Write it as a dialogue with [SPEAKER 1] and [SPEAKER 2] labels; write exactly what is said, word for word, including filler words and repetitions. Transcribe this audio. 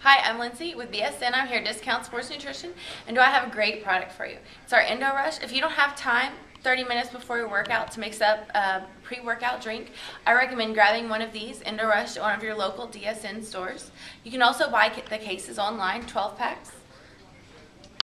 [SPEAKER 1] Hi, I'm Lindsay with B S N. I'm here at Discount Sports Nutrition, and do I have a great product for you. It's our Endorush. If you don't have time, thirty minutes before your workout to mix up a pre-workout drink, I recommend grabbing one of these, Endorush, at one of your local D S N stores. You can also buy the cases online, twelve packs.